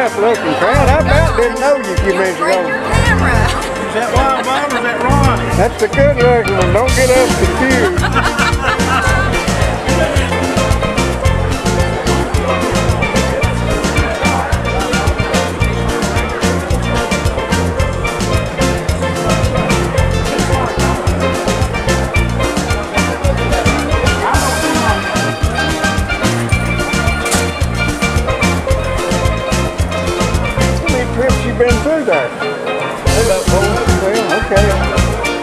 enough looking, Fran. I about didn't know you a few minutes ago. Is that Wild Bob or is that Ronnie? That's a good looking one. Don't get us confused. Trips you've been through there? About 4. Well, okay.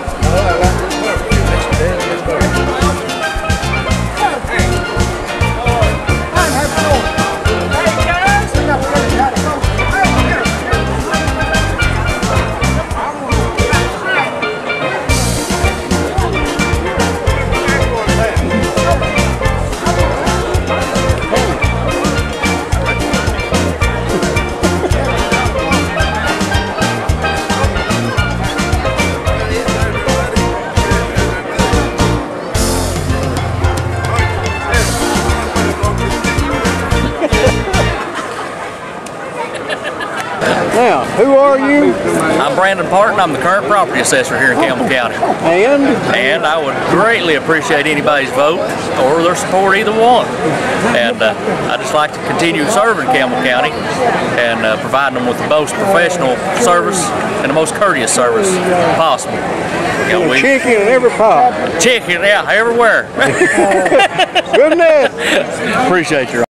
Now, who are you? I'm Brandon Partin. I'm the current property assessor here in Campbell County. And I would greatly appreciate anybody's vote or their support, either one. And I'd just like to continue serving Campbell County and providing them with the most professional service and the most courteous service possible. You know, chicken in every pot. Chicken, yeah, everywhere. Goodness. Appreciate your